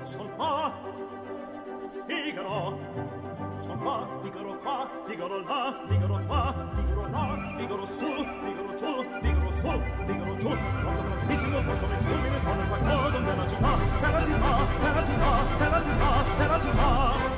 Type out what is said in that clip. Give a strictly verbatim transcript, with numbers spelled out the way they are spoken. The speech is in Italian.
son qua, Figaro, son qua, Figaro qua, Figaro là, Figaro qua, Figaro là, Figaro su, Figaro giù, Figaro su, Figaro giù, quanto grandissimo fa come il fulmine suona il fagodo della città, della città, della città, della città, della città.